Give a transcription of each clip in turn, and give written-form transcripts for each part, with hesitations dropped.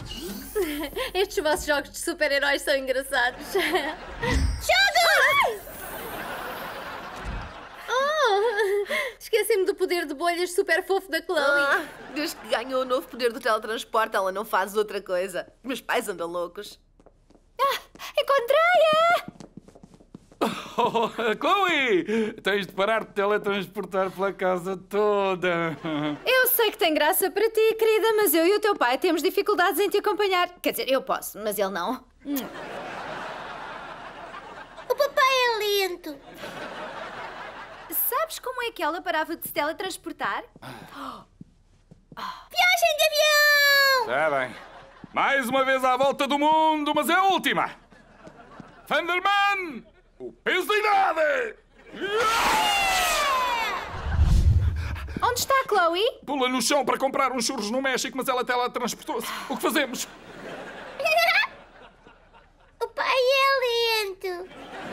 Estes vossos jogos de super-heróis são engraçados. Jogos! Oh, esqueci-me do poder de bolhas super fofo da Chloe. Desde que ganhou o novo poder do teletransporte, ela não faz outra coisa. Meus pais andam loucos. Encontrei-a! Oh, Chloe! Tens de parar de teletransportar pela casa toda. Eu sei que tem graça para ti, querida, mas eu e o teu pai temos dificuldades em te acompanhar. Quer dizer, eu posso, mas ele não. O papai é lento. Sabes como é que ela parava de se teletransportar? Viagem de avião! Está bem. Mais uma vez à volta do mundo, mas é a última. Thunderman! O peso da idade! Onde está a Chloe? Pula no chão para comprar uns churros no México, mas ela teletransportou-se. O que fazemos? O pai é lento.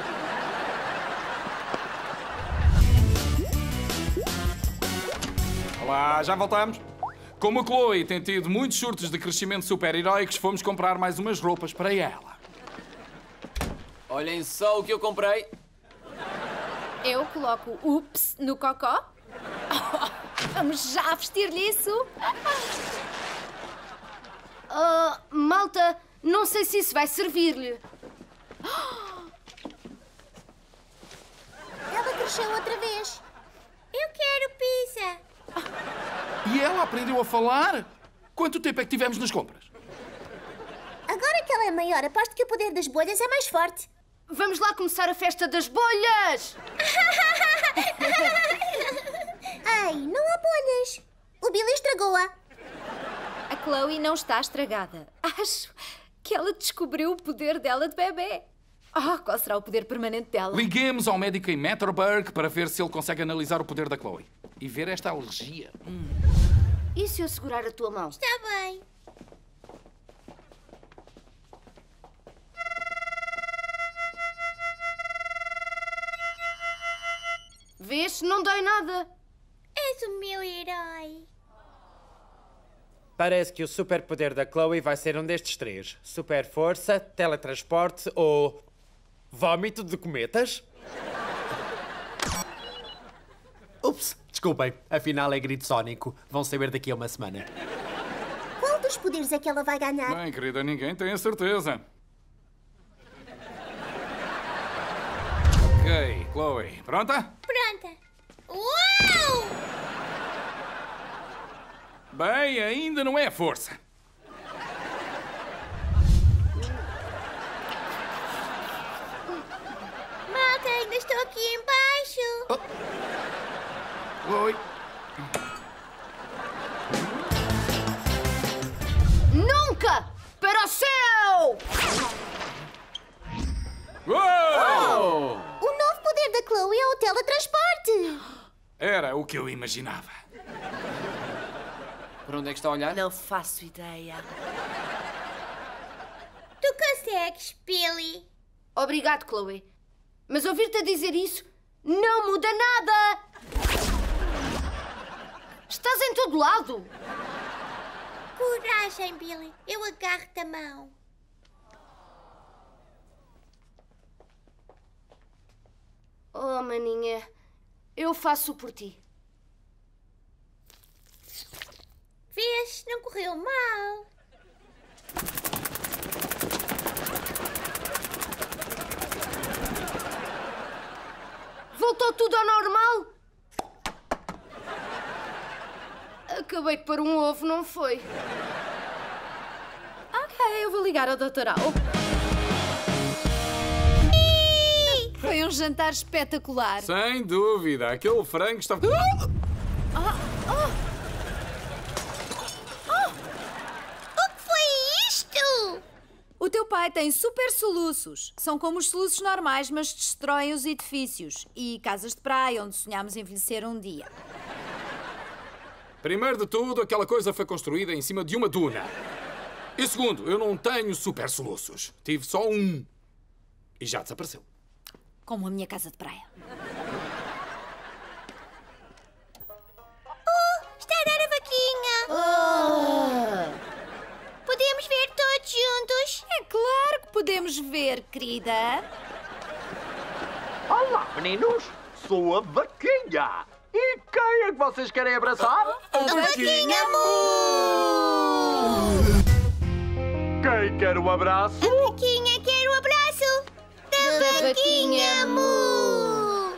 Olá, já voltamos. Como a Chloe tem tido muitos surtos de crescimento super-heróicos, fomos comprar mais umas roupas para ela. Olhem só o que eu comprei. Eu coloco ups no cocó. Vamos já vestir-lhe isso. Malta, não sei se isso vai servir-lhe. Ela cresceu outra vez. Eu quero pizza. E ela aprendeu a falar? Quanto tempo é que tivemos nas compras? Agora que ela é maior, aposto que o poder das bolhas é mais forte. Vamos lá começar a festa das bolhas! Ai, não há bolhas. O Billy estragou-a. A Chloe não está estragada. Acho que ela descobriu o poder dela de bebê. Qual será o poder permanente dela? Liguemos ao médico em Matterburg para ver se ele consegue analisar o poder da Chloe. E ver esta alergia. E se eu segurar a tua mão? Está bem. Vês? Não dói nada. És o meu herói. Parece que o superpoder da Chloe vai ser um destes três. Super força, teletransporte ou... vómito de cometas? Ups, desculpem. Afinal é grito sónico. Vão saber daqui a uma semana. Qual dos poderes é que ela vai ganhar? Bem, querida, ninguém tem a certeza. Ok, Chloe, pronta? Pronta. Uau! Bem, ainda não é força. Malta, ainda estou aqui embaixo. Chloe. Nunca! Para o céu! Uou! O novo poder da Chloe é o teletransporte. Era o que eu imaginava. Para onde é que está a olhar? Não faço ideia. Tu consegues, Billy. Obrigado, Chloe. Mas ouvir-te a dizer isso não muda nada! Estás em todo lado! Coragem, Billy. Eu agarro-te a mão. Oh, maninha, eu faço por ti. Vês? Não correu mal. Voltou tudo ao normal? Acabei de pôr um ovo, não foi? Ok, eu vou ligar ao Dr. Al. Foi um jantar espetacular. Sem dúvida, aquele frango estava... O que foi isto? O teu pai tem super soluços. São como os soluços normais, mas destroem os edifícios e casas de praia onde sonhámos envelhecer um dia. Primeiro de tudo, aquela coisa foi construída em cima de uma duna. E segundo, eu não tenho super soluços. Tive só um. E já desapareceu. Como a minha casa de praia. Está a dar a vaquinha. Podemos ver Vamos ver, querida. Olá, meninos. Sou a Vaquinha. E quem é que vocês querem abraçar? A Vaquinha Mu! Quem quer um abraço? Vaquinha quer o abraço da Vaquinha Mu!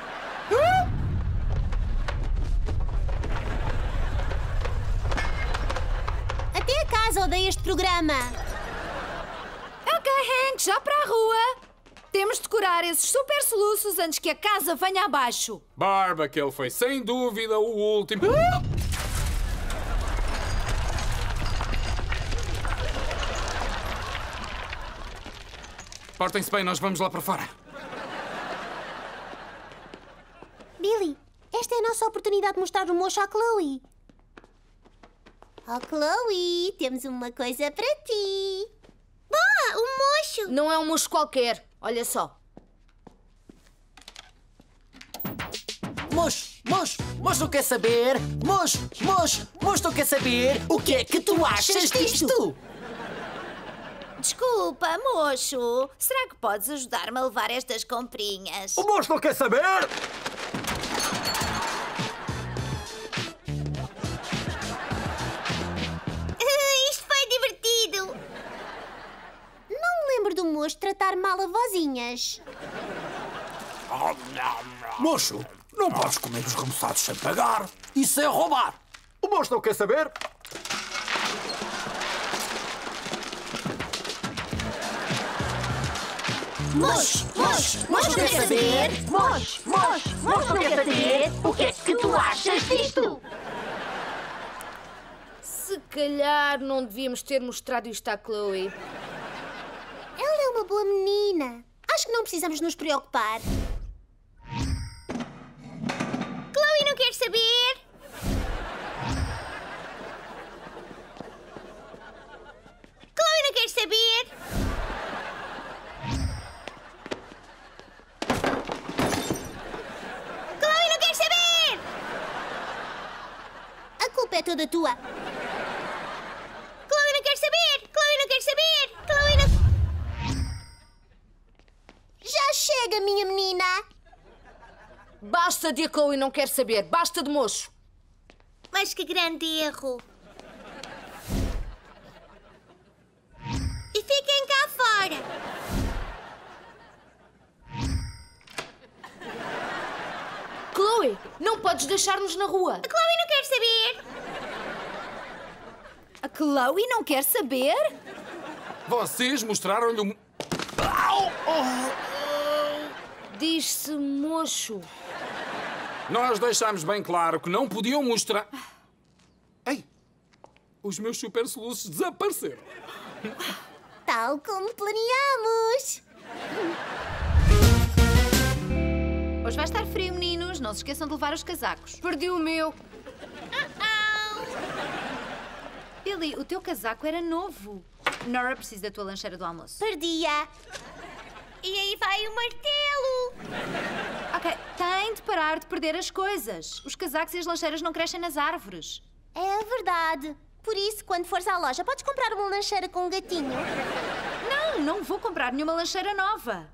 Até a casa odeia este programa. Ok, Hank, já para a rua. Temos de curar esses super soluços antes que a casa venha abaixo. Barb, aquele foi sem dúvida o último. Portem-se bem, nós vamos lá para fora. Billy, esta é a nossa oportunidade de mostrar o mocho à Chloe. Oh, Chloe, temos uma coisa para ti. Boa, o mocho! Não é um mocho qualquer. Olha só. Mocho quer saber? Mocho quer saber o que é que tu achas disto? Desculpa, mocho. Será que podes ajudar-me a levar estas comprinhas? O moço não quer saber? Isto foi divertido. Não me lembro do mocho tratar mal a vozinhas. Mocho, não podes comer os remoçados sem pagar. Isso é roubar. O moço não quer saber? Mocho quer saber? Mocho quer saber o que é que tu achas disto? Se calhar não devíamos ter mostrado isto à Chloe. Ela é uma boa menina. Acho que não precisamos nos preocupar. Chloe não quer saber? Chloe não quer saber? Chloe não quer saber? A culpa é toda tua. Chloe não quer saber? Chloe não quer saber? Chloe não... Já chega, minha menina. Basta de a Chloe não quer saber. Basta de mocho. Mas que grande erro. E fiquem cá fora. Chloe, não podes deixar-nos na rua. A Chloe não quer saber. A Chloe não quer saber? Vocês mostraram-lhe um... Diz-se mocho. Nós deixámos bem claro que não podiam mostrar... Ei! Os meus super soluços desapareceram. Tal como planeamos. Hoje vai estar frio, meninos. Não se esqueçam de levar os casacos. Perdi o meu. Billy, o teu casaco era novo. Nora precisa da tua lancheira do almoço. Perdia. E aí vai o martelo. Ok, tem de parar de perder as coisas. Os casacos e as lancheiras não crescem nas árvores. É verdade. Por isso, quando fores à loja, podes comprar uma lancheira com um gatinho. Não vou comprar nenhuma lancheira nova.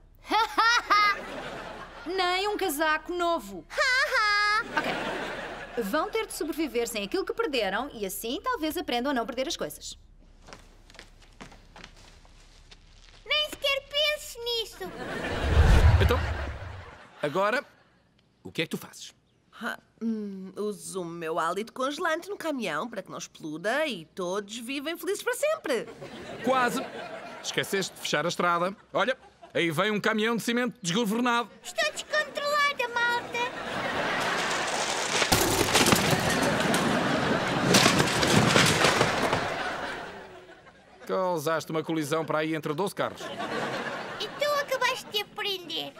Nem um casaco novo. Ok. Vão ter de sobreviver sem aquilo que perderam e assim talvez aprendam a não perder as coisas. Nem sequer penses nisso. Então, agora, o que é que tu fazes? Uso o meu hálito congelante no caminhão para que não exploda e todos vivem felizes para sempre. Quase. Esqueceste de fechar a estrada. Olha, aí vem um caminhão de cimento desgovernado. Estou descontrolada, malta. Causaste uma colisão para aí entre 12 carros. E tu acabaste de aprender.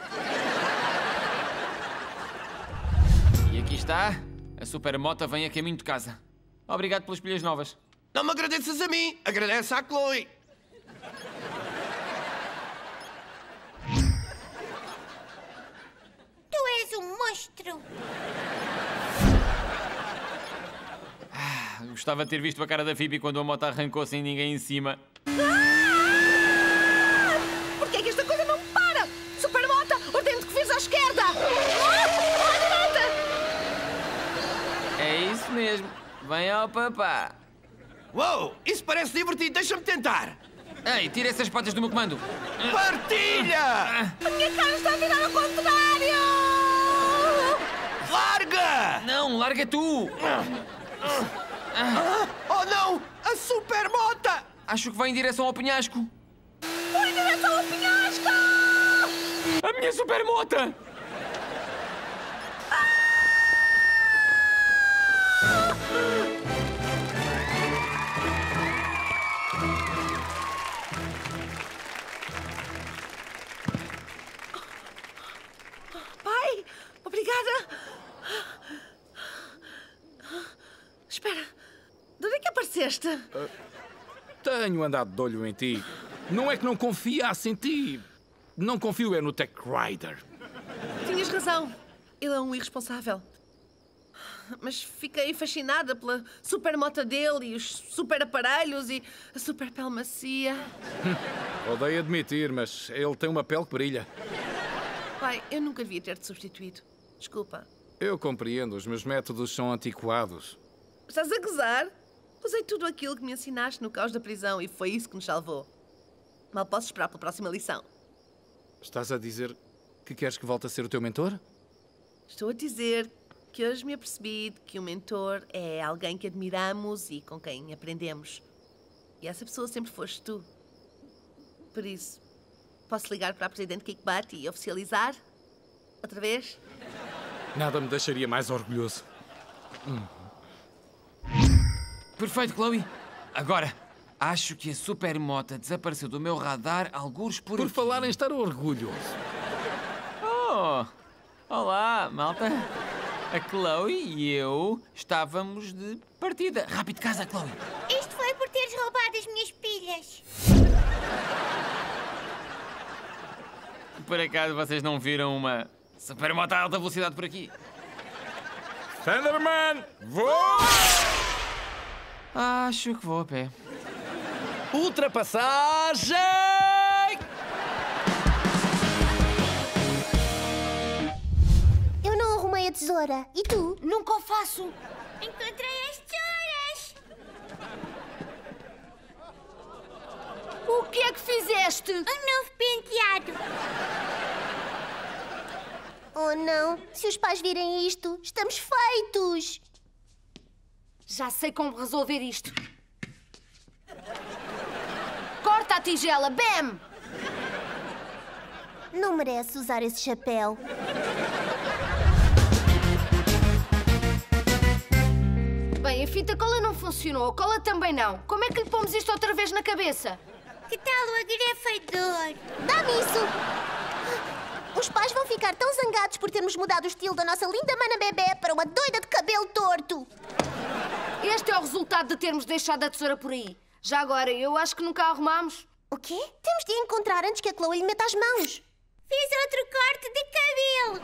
E aqui está. A supermota vem a caminho de casa. Obrigado pelas pilhas novas. Não me agradeças a mim, agradece à Chloe. Tu és um monstro. Gostava de ter visto a cara da Phoebe quando a moto arrancou sem ninguém em cima. Por Vem ao papá. Uou, isso parece divertido. Deixa-me tentar. Ei, tira essas patas do meu comando. Partilha! A minha cara está a virar ao contrário! Larga! Não, larga tu. Oh, não! A supermota! Acho que vai em direção ao penhasco. Foi em direção ao penhasco! A minha supermota! Pai, obrigada. Espera, de onde é que apareceste? Tenho andado de olho em ti. Não é que não confiasse em ti. Não confio é no Tech Rider. Tinhas razão. Ele é um irresponsável. Mas fiquei fascinada pela supermota dele e os super aparelhos e a super pele macia. Odeio admitir, mas ele tem uma pele que brilha. Pai, eu nunca devia ter-te substituído. Desculpa. Eu compreendo, os meus métodos são antiquados. Estás a gozar? Usei tudo aquilo que me ensinaste no caos da prisão e foi isso que nos salvou. Mal posso esperar pela próxima lição. Estás a dizer que queres que volte a ser o teu mentor? Estou a dizer que hoje me apercebi de que o mentor é alguém que admiramos e com quem aprendemos. E essa pessoa sempre foste tu. Por isso, posso ligar para a Presidente Kickbutt e oficializar? Outra vez? Nada me deixaria mais orgulhoso. Perfeito, Chloe. Agora, acho que a supermota desapareceu do meu radar algures por Por aqui. falar em estar orgulhoso. Oh, olá, malta. A Chloe e eu estávamos de partida. Rápido, casa, Chloe. Isto foi por teres roubado as minhas pilhas. Por acaso vocês não viram uma supermoto a alta velocidade por aqui? Thunderman, vou! Acho que vou a pé. Ultrapassagem! Eu não arrumei a tesoura. E tu? Nunca o faço. Encontrei as tesouras. O que é que fizeste? Um novo penteado. Oh, não. Se os pais virem isto, estamos feitos. Já sei como resolver isto. Corta a tigela, bam! Não merece usar esse chapéu. Bem, a fita cola não funcionou, a cola também não. Como é que lhe pomos isto outra vez na cabeça? Que tal o agrafador? Dá-me isso! Os pais vão ficar tão zangados por termos mudado o estilo da nossa linda mana bebé para uma doida de cabelo torto. Este é o resultado de termos deixado a tesoura por aí. Já agora, eu acho que nunca a arrumámos. O quê? Temos de a encontrar antes que a Chloe lhe meta as mãos. Fiz outro corte de cabelo.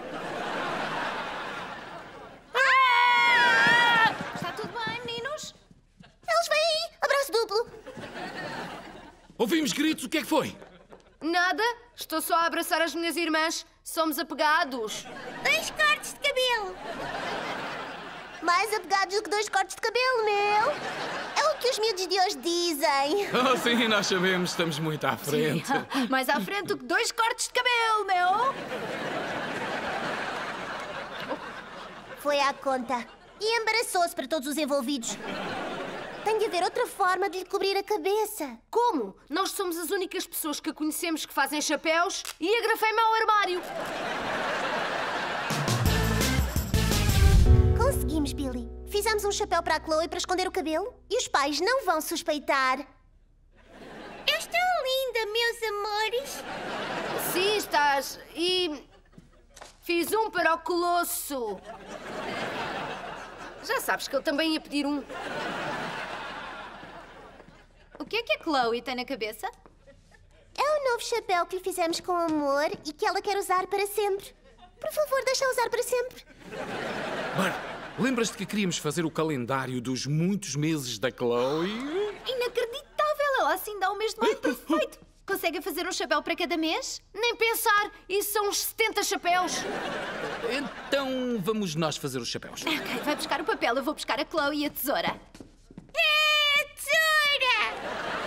Está tudo bem, meninos? Eles vêm aí. Abraço duplo. Ouvimos gritos, o que é que foi? Nada, estou só a abraçar as minhas irmãs. Somos apegados. 2 cortes de cabelo. Mais apegados do que 2 cortes de cabelo, meu. É o que os miúdos de hoje dizem. Oh, sim, nós sabemos, estamos muito à frente. Mais à frente do que 2 cortes de cabelo, meu. Foi à conta. E embaraçou-se para todos os envolvidos. Tem de haver outra forma de lhe cobrir a cabeça. Como? Nós somos as únicas pessoas que conhecemos que fazem chapéus e agrafei-me ao armário. Conseguimos, Billy. Fizemos um chapéu para a Chloe para esconder o cabelo e os pais não vão suspeitar. Eu estou linda, meus amores. Sim, estás. E fiz um para o Colosso. Já sabes que ele também ia pedir um. O que é que a Chloe tem na cabeça? É o novo chapéu que lhe fizemos com amor e que ela quer usar para sempre. Por favor, deixa-a usar para sempre. Bart, lembras-te que queríamos fazer o calendário dos muitos meses da Chloe? Inacreditável! Ela assim dá o mês de maio perfeito. Consegue conseguem fazer um chapéu para cada mês? Nem pensar! Isso são uns 70 chapéus! Então vamos nós fazer os chapéus. Ok, vai buscar o papel, eu vou buscar a Chloe e a tesoura. Tesoura!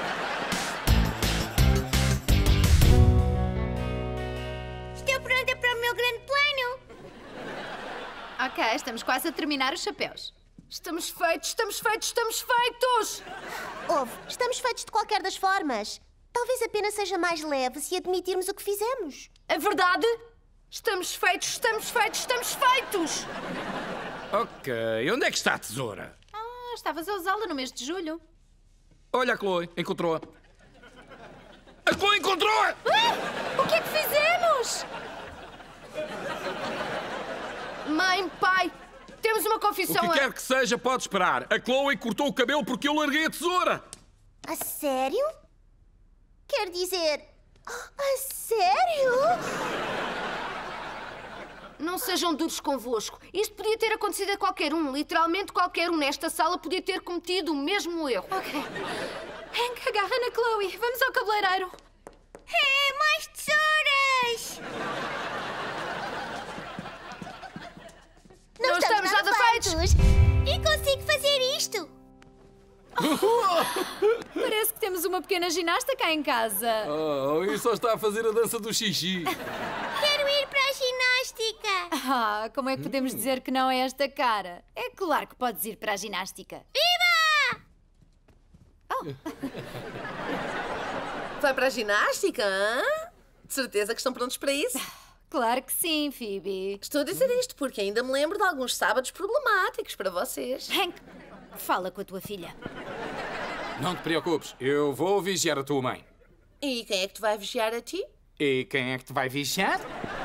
Estou pronta para o meu grande plano. Ok, estamos quase a terminar os chapéus. Estamos feitos, estamos feitos, estamos feitos! Ouve, estamos feitos de qualquer das formas. Talvez a pena seja mais leve se admitirmos o que fizemos. É verdade? Estamos feitos, estamos feitos, estamos feitos! Ok, onde é que está a tesoura? Ah, estavas a usá-la no mês de julho. Olha a Chloe, encontrou-a. A Chloe encontrou-a! O que é que fizemos? Mãe, pai, temos uma O confissão que quer que seja, pode esperar. A Chloe cortou o cabelo porque eu larguei a tesoura. A sério? Quer dizer... A sério? Não sejam duros convosco. Isto podia ter acontecido a qualquer um. Literalmente qualquer um nesta sala podia ter cometido o mesmo erro. Ok. Hank, agarra na Chloe. Vamos ao cabeleireiro. É, mais tesouras! Não estamos nada feitos! E consigo fazer isto! Parece que temos uma pequena ginasta cá em casa. Oh, e só está a fazer a dança do xixi. Quero ir para a ginástica! Ah, como é que podemos dizer que não é esta cara? É claro que podes ir para a ginástica. Viva! Vai para a ginástica, hã? De certeza que estão prontos para isso? Claro que sim, Phoebe. Estou a dizer isto porque ainda me lembro de alguns sábados problemáticos para vocês. Hank, fala com a tua filha. Não te preocupes, eu vou vigiar a tua mãe. E quem é que te vai vigiar a ti? E quem é que te vai vigiar?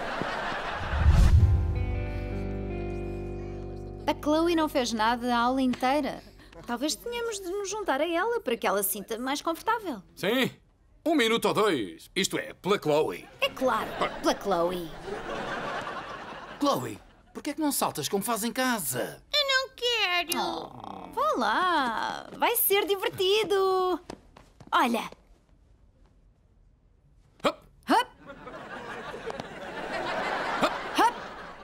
A Chloe não fez nada a aula inteira. Talvez tenhamos de nos juntar a ela para que ela se sinta mais confortável. Sim, 1 minuto ou 2. Isto é, pela Chloe. É claro, pela Chloe. Chloe, porquê é que não saltas como faz em casa? Eu não quero! Oh, vá lá, vai ser divertido. Olha. Hup. Hup. Hup.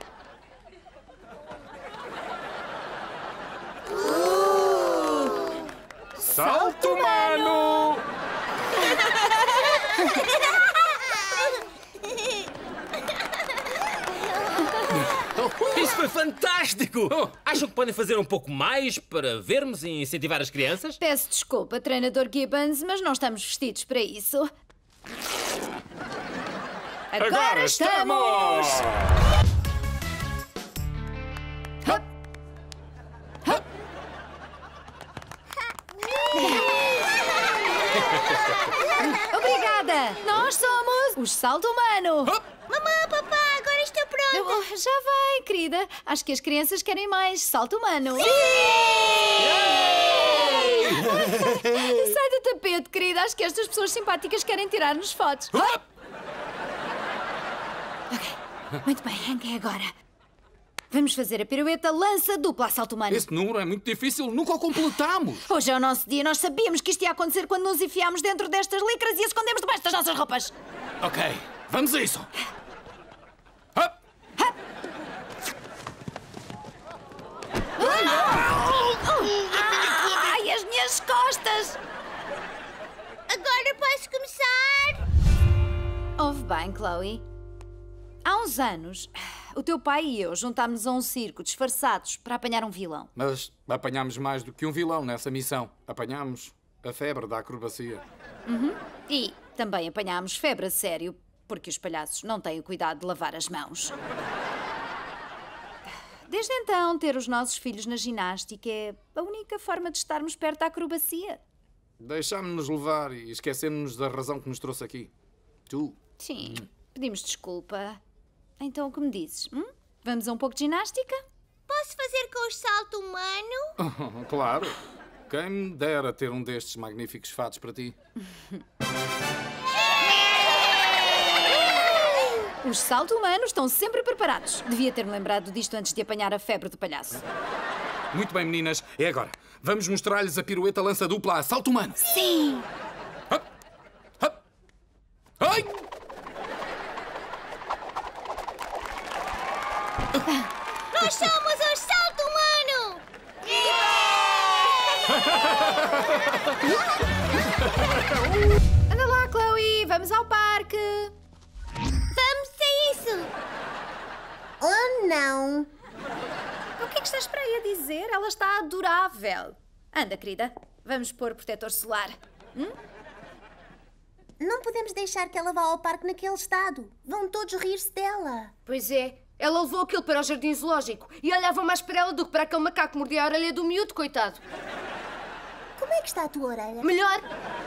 Salto humano! Isso foi fantástico! Acham que podem fazer um pouco mais para vermos e incentivar as crianças? Peço desculpa, treinador Gibbons, mas não estamos vestidos para isso. Agora estamos! Hup. Hup. Obrigada! Nós somos os Salto Humano! Mamãe, papá, agora estou pronta! Já vai, querida. Acho que as crianças querem mais Salto Humano. Sim! Sai do tapete, querida. Acho que estas pessoas simpáticas querem tirar-nos fotos. Ok. Muito bem, Hank, é agora. Vamos fazer a pirueta lança dupla a salto humano. Esse número é muito difícil, nunca o completamos. Hoje é o nosso dia. Nós sabíamos que isto ia acontecer quando nos enfiámos dentro destas licras e a escondemos debaixo das nossas roupas. Ok, vamos a isso. Hup. Hup. Ai, as minhas costas! Agora posso começar? Ouve bem, Chloe. Há uns anos, o teu pai e eu juntámos-nos a um circo disfarçados para apanhar um vilão. Mas apanhámos mais do que um vilão nessa missão. Apanhámos a febre da acrobacia. E também apanhámos febre a sério, porque os palhaços não têm o cuidado de lavar as mãos. Desde então, ter os nossos filhos na ginástica é a única forma de estarmos perto da acrobacia. Deixámos-nos levar e esquecemos-nos da razão que nos trouxe aqui. Tu. Sim, pedimos desculpa. Então, o que me dizes? Vamos a um pouco de ginástica? Posso fazer com o salto humano? Claro. Quem me dera ter um destes magníficos fatos para ti. Os salto humanos estão sempre preparados. Devia ter-me lembrado disto antes de apanhar a febre do palhaço. Muito bem, meninas. É agora. Vamos mostrar-lhes a pirueta lança dupla a salto humano. Sim! Hup. Hup. Nós somos o Salto Humano! Anda lá, Chloe, vamos ao parque. Vamos a isso! Ou não? O que é que estás para aí a dizer? Ela está adorável. Anda, querida, vamos pôr protetor solar. Não podemos deixar que ela vá ao parque naquele estado. Vão todos rir-se dela. Pois é, ela levou aquilo para o jardim zoológico e olhavam mais para ela do que para aquele macaco que mordia a orelha do miúdo, coitado. Como é que está a tua orelha? Melhor.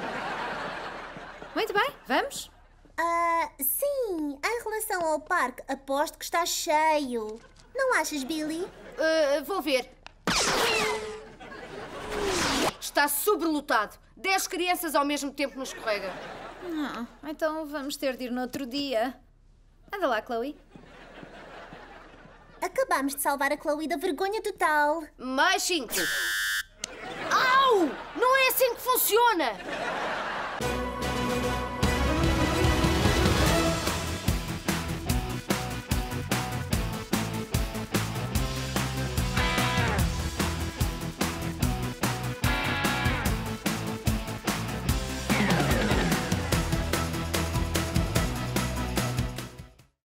Muito bem, vamos? Sim. Em relação ao parque, aposto que está cheio. Não achas, Billy? Vou ver. Está sobrelotado. 10 crianças ao mesmo tempo no escorrega. Então vamos ter de ir no outro dia. Anda lá, Chloe. Acabámos de salvar a Chloe da vergonha total. Mais 5. Au! Não é assim que funciona!